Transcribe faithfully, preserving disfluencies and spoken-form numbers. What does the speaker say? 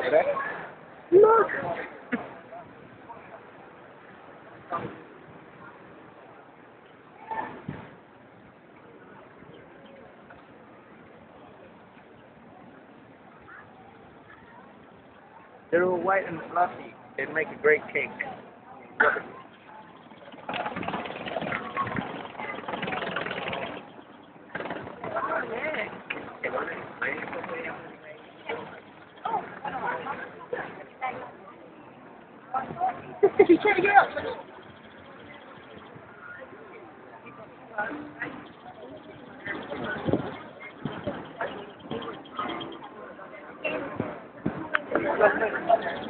Look! They're all white and fluffy. They'd make a great cake. He's trying to get out. Thank you.